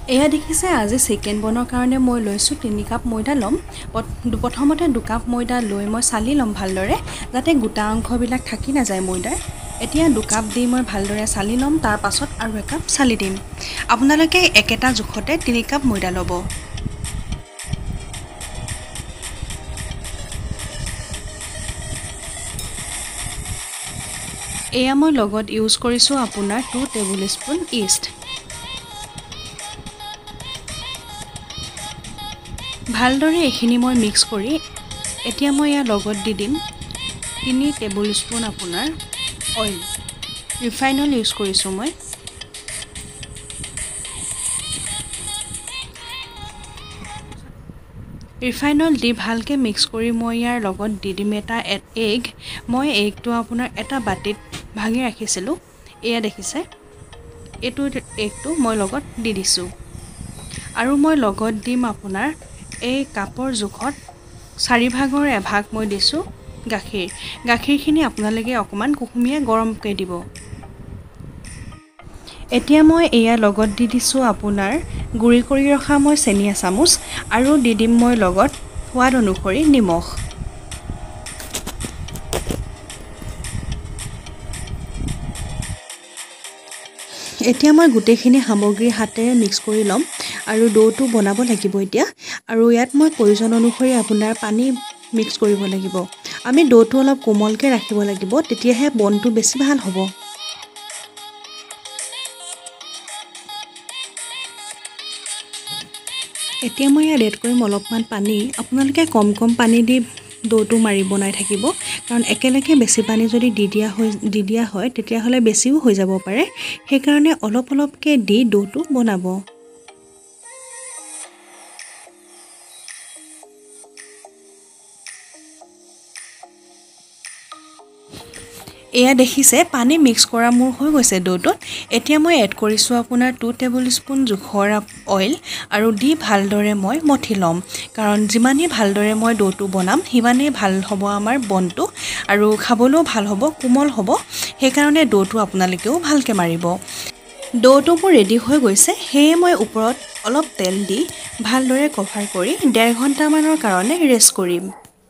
এয়া দেখিছে আজি চিকেন বনোৱাৰ কাৰণে মই লৈছোঁ 3 কাপ ময়দা ল'ম। প্ৰথমতে 2 কাপ ময়দা লৈ মই চালি ল'ম ভালদৰে যাতে গোটা অংশবিলাক থাকি নাযায় ময়দাৰ। এতিয়া 2 কাপ দি মই ভালদৰে চালি ল'ম, তাৰ পাছত আৰু 1 কাপ চালি দিম। আপোনালোকে একেটা জোখতে 3 কাপ ময়দা ল'ব। এয়া মই লগত ইউজ কৰিছোঁ আপোনাৰ 2 টেবুল স্পুন ইষ্ট। ভালদৰে এইখিনি মই মিক্স কৰি এতিয়া মই ইয়াৰ লগত দি দিম 3 টেবুল স্পুন আপোনাৰ অইল। ৰিফাইন অইল ইউজ কৰিছোঁ মই। ৰিফাইন অইল দি ভালকৈ মিক্স কৰি মই ইয়াৰ লগত দি দিম এটা এগ। মই এগটো আপোনাৰ এটা বাটিত ভাঙি ৰাখিছিলোঁ। এয়া দেখিছে, এইটো এগটো মই লগত দি দিছোঁ। আৰু মই লগত দিম আপোনাৰ এই কাপৰ জোখত 4/1 ভাগ মই দিছোঁ গাখীৰ। গাখীৰখিনি আপোনালোকে অকণমান কুহুমীয়া গৰমকৈ দিব। এতিয়া মই এয়া লগত দি দিছোঁ আপোনাৰ গুড়ি কৰি ৰখা মই চেনি এচামুচ আৰু দি দিম মই লগত সোৱাদ অনুসৰি নিমখ। এতিয়া মই গোটেইখিনি সামগ্ৰী হাতেৰে মিক্স কৰি ল'ম আৰু ডোটো বনাব লাগিব এতিয়া। আৰু ইয়াত মই প্ৰয়োজন অনুসৰি আপোনাৰ পানী মিক্স কৰিব লাগিব। আমি ডোটো অলপ কোমলকৈ ৰাখিব লাগিব, তেতিয়াহে বনটো বেছি ভাল হ'ব। এতিয়া মই ইয়াত এড কৰিম অলপমান পানী। আপোনালোকে কম পানী দি ডোটো বনাই থাকিব, কাৰণ একেলগে বেছি পানী যদি দি দিয়া হয় তেতিয়াহ'লে বেছিও হৈ যাব পাৰে। সেইকাৰণে অলপ অলপকৈ দি ডোটো বনাব। এয়া দেখিছে পানী মিক্স কৰা মোৰ হৈ গৈছে ডোটোত। এতিয়া মই এড কৰিছোঁ আপোনাৰ 2 টেবুল স্পুন জোখৰ অইল আৰু দি ভালদৰে মই মঠি ল'ম, কাৰণ যিমানেই ভালদৰে মই ডোটো বনাম সিমানেই ভাল হ'ব আমাৰ বনটো আৰু খাবলৈও ভাল হ'ব, কোমল হ'ব। সেইকাৰণে ডোটো আপোনালোকেও ভালকৈ মাৰিব। ডোটো মোৰ ৰেডি হৈ গৈছে, সেয়ে মই ওপৰত অলপ তেল দি ভালদৰে কভাৰ কৰি 1.5 ঘণ্টামানৰ কাৰণে ৰেষ্ট কৰিম।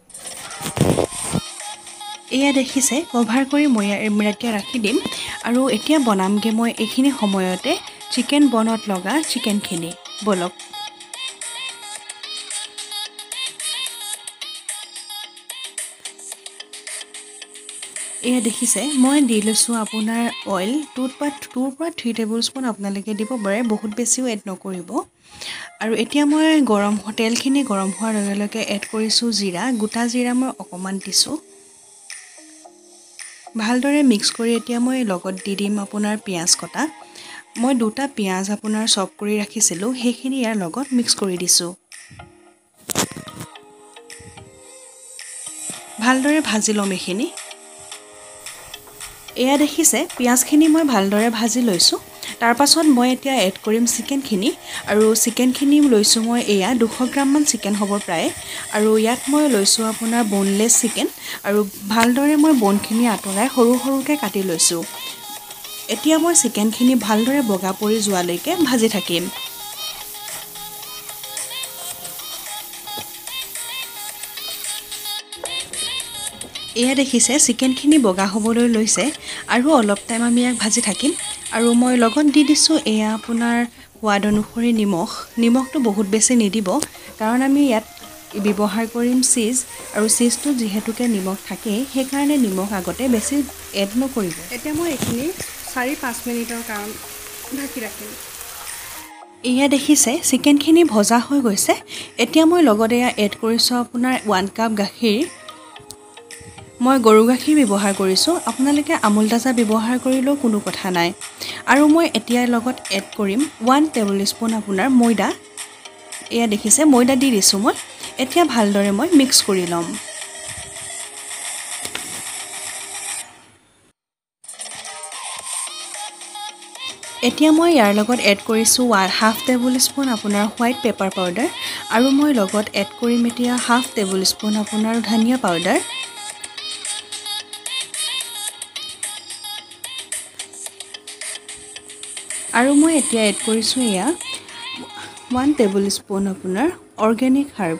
এয়া দেখিছে কভাৰ কৰি মই এতিয়া ৰাখি দিম আৰু এতিয়া বনামগৈ মই এইখিনি সময়তে চিকেন বনত লগা চিকেনখিনি। বলক। এয়া দেখিছে মই দি লৈছোঁ আপোনাৰ অইল 2 পৰা 3 টেবুল স্পুন আপোনালোকে দিব পাৰে, বহুত বেছিও এড নকৰিব। আৰু এতিয়া মই তেলখিনি গৰম হোৱাৰ লগে লগে এড কৰিছোঁ জিৰা। গোটা জিৰা মই অকণমান দিছোঁ। ভালদৰে মিক্স কৰি এতিয়া মই লগত দি দিম আপোনাৰ পিঁয়াজ কটা। মই 2টা পিঁয়াজ আপোনাৰ চপ কৰি ৰাখিছিলোঁ, সেইখিনি ইয়াৰ লগত মিক্স কৰি দিছোঁ। ভালদৰে ভাজি ল'ম এইখিনি। এয়া দেখিছে পিঁয়াজখিনি মই ভালদৰে ভাজি লৈছোঁ। তাৰপাছত মই এতিয়া এড কৰিম চিকেনখিনি আৰু চিকেনখিনি লৈছোঁ মই এয়া 200 গ্ৰামমান চিকেন হ'ব প্ৰায়। আৰু ইয়াত মই লৈছোঁ আপোনাৰ বনলেছ চিকেন আৰু ভালদৰে মই বনখিনি আঁতৰাই সৰু সৰুকৈ কাটি লৈছোঁ। এতিয়া মই চিকেনখিনি ভালদৰে বগা পৰি যোৱালৈকে ভাজি থাকিম। এয়া দেখিছে চিকেনখিনি বগা হ'বলৈ লৈছে আৰু অলপ টাইম আমি ইয়াক ভাজি থাকিম। আৰু মই লগত দি দিছোঁ এয়া আপোনাৰ সোৱাদ অনুসৰি নিমখ। নিমখটো বহুত বেছি নিদিব, কাৰণ আমি ইয়াত ব্যৱহাৰ কৰিম চীজ আৰু চীজটো যিহেতুকে নিমখ থাকেই, সেইকাৰণে নিমখ আগতে বেছি এড নকৰিব। এতিয়া মই এইখিনি 4-5 মিনিটৰ কাৰণে ঢাকি ৰাখিম। এয়া দেখিছে চিকেনখিনি ভজা হৈ গৈছে। এতিয়া মই লগত এয়া এড কৰিছোঁ আপোনাৰ 1 কাপ গাখীৰ। মই গৰু গাখীৰ ব্যৱহাৰ কৰিছোঁ, আপোনালোকে আমুল তাজা ব্যৱহাৰ কৰিলেও কোনো কথা নাই। আৰু মই এতিয়া লগত এড কৰিম 1 টেবুল স্পুন আপোনাৰ ময়দা। এয়া দেখিছে ময়দা দি দিছোঁ মই। এতিয়া ভালদৰে মই মিক্স কৰি ল'ম। এতিয়া মই ইয়াৰ লগত এড কৰিছোঁ 1/2 টেবুল স্পুন আপোনাৰ হোৱাইট পেপাৰ পাউডাৰ আৰু মই লগত এড কৰিম এতিয়া 1/2 টেবুল স্পুন আপোনাৰ ধনিয়া পাউডাৰ। আৰু মই এতিয়া এড কৰিছোঁ এয়া 1 টেবুলস্পুন আপোনাৰ অৰ্গেনিক হাৰ্ব।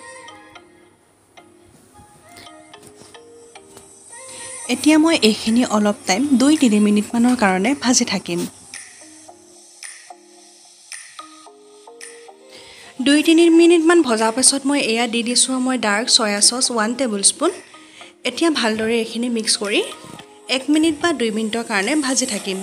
এতিয়া মই এইখিনি অলপ টাইম 2-3 মিনিটমানৰ কাৰণে ভাজি থাকিম। 2-3 মিনিটমান ভজাৰ পাছত মই এয়া দি দিছোঁ মই ডাৰ্ক সয়া চচ 1 টেবুলস্পুন। এতিয়া ভালদৰে এইখিনি মিক্স কৰি 1 মিনিট বা 2 মিনিটৰ কাৰণে ভাজি থাকিম।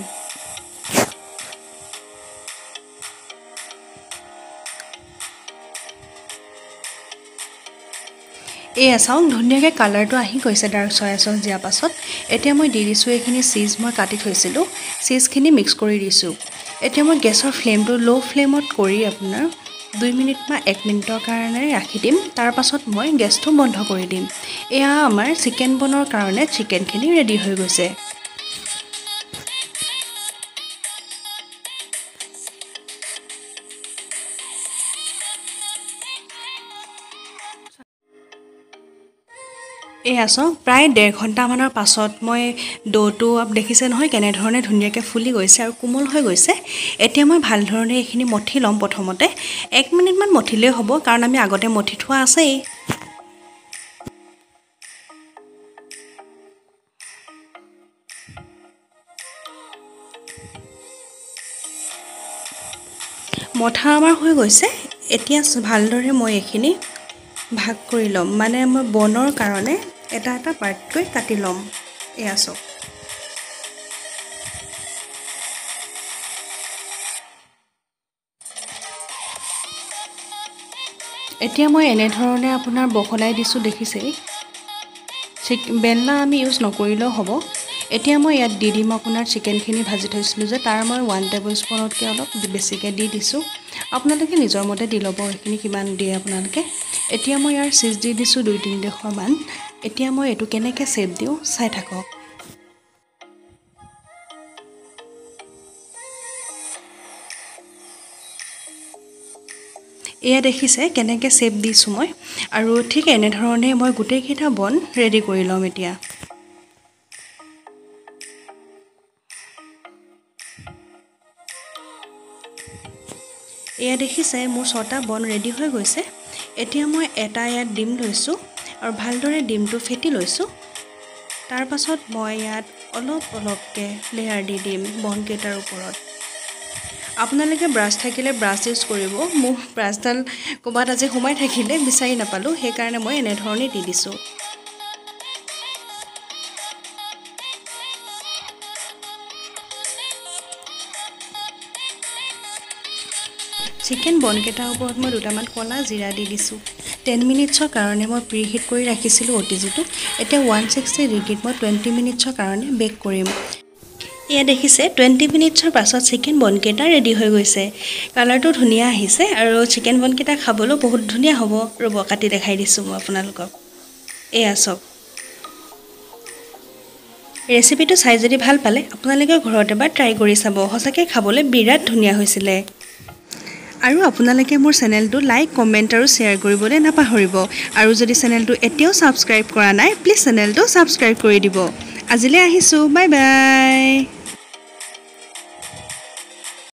এয়া চাওক ধুনীয়াকৈ কালাৰটো আহি গৈছে ডাৰ্ক সয়া চচ দিয়াৰ পাছত। এতিয়া মই দি দিছোঁ এইখিনি চীজ মই কাটি থৈছিলোঁ, চীজখিনি মিক্স কৰি দিছোঁ। এতিয়া মই গেছৰ ফ্লেমটো ল' ফ্লেমত কৰি আপোনাৰ 2 মিনিট বা 1 মিনিটৰ কাৰণে ৰাখি দিম। তাৰ পাছত মই গেছটো বন্ধ কৰি দিম। এয়া আমাৰ চিকেন বনৰ কাৰণে চিকেনখিনি ৰেডি হৈ গৈছে। এয়া চাওক প্ৰায় 1.5 ঘণ্টামানৰ পাছত মই ডোটো দেখিছে নহয় কেনেধৰণে ধুনীয়াকৈ ফুলি গৈছে আৰু কোমল হৈ গৈছে। এতিয়া মই ভালধৰণে এইখিনি মঠি ল'ম। প্ৰথমতে 1 মিনিটমান মঠিলেই হ'ব, কাৰণ আমি আগতে মঠি থোৱা আছেই। মঠা আমাৰ হৈ গৈছে। এতিয়া ভালদৰে মই এইখিনি ভাগ কৰি ল'ম, মানে মই বনৰ কাৰণে এটা এটা পাৰ্টকৈ কাটি ল'ম। এয়া চাওক এতিয়া মই এনেধৰণে আপোনাৰ বহলাই দিছোঁ দেখিছেই। বেলনা আমি ইউজ নকৰিলেও হ'ব। এতিয়া মই ইয়াত দি দিম আপোনাৰ চিকেনখিনি ভাজি থৈছিলোঁ যে তাৰ মই 1 টেবুলস্পুনতকৈ অলপ বেছিকৈ দি দিছোঁ। আপোনালোকে নিজৰ মতে দি ল'ব এইখিনি কিমান দিয়ে আপোনালোকে। এতিয়া মই ইয়াৰ চীজ দি দিছোঁ 2-3 মান। এতিয়া মই এইটো কেনেকৈ শ্বেপ দিওঁ চাই থাকক। এয়া দেখিছে কেনেকৈ শ্বেপ দিছোঁ মই, আৰু ঠিক এনেধৰণে মই গোটেইকেইটা বন ৰেডি কৰি ল'ম। এতিয়া এয়া দেখিছে মোৰ 6টা বন ৰেডি হৈ গৈছে। এতিয়া মই এটা ইয়াত ডিম লৈছোঁ আৰু ভালদৰে ডিমটো ফেটি লৈছোঁ। তাৰ পাছত মই ইয়াত অলপ অলপকৈ লেয়াৰ দি দিম বনকেইটাৰ ওপৰত। আপোনালোকে ব্ৰাছ থাকিলে ব্ৰাছ ইউজ কৰিব। মোৰ ব্ৰাছডাল ক'ৰবাত আজি সোমাই থাকিলে বিচাৰি নাপালোঁ, সেইকাৰণে মই এনেধৰণে দি দিছোঁ। চিকেন বনকেইটাৰ ওপৰত মই 2টামান ক'লা জিৰা দি দিছোঁ। 10 মিনিটছৰ কাৰণে মই প্ৰিহিট কৰি ৰাখিছিলোঁ OTGটো। এতিয়া 160 ডিগ্ৰীত মই 20 মিনিটছৰ কাৰণে বেক কৰিম। এয়া দেখিছে 20 মিনিটছৰ পাছত চিকেন বনকেইটা ৰেডি হৈ গৈছে। কালাৰটো ধুনীয়া আহিছে আৰু চিকেন বনকেইটা খাবলৈও বহুত ধুনীয়া হ'ব। ৰ'ব কাটি দেখাই দিছোঁ মই আপোনালোকক। এয়া চাওক। ৰেচিপিটো চাই যদি ভাল পালে আপোনালোকে ঘৰত এবাৰ ট্ৰাই কৰি চাব। সঁচাকৈ খাবলৈ বিৰাট ধুনীয়া হৈছিলে। আৰু আপোনালোকে মোৰ চেনেলটো লাইক, কমেণ্ট আৰু শ্বেয়াৰ কৰিবলৈ নাপাহৰিব। আৰু যদি চেনেলটো এতিয়াও ছাবস্ক্ৰাইব কৰা নাই প্লিজ চেনেলটো ছাবস্ক্ৰাইব কৰি দিব। আজিলৈ আহিছোঁ, বাই বাই।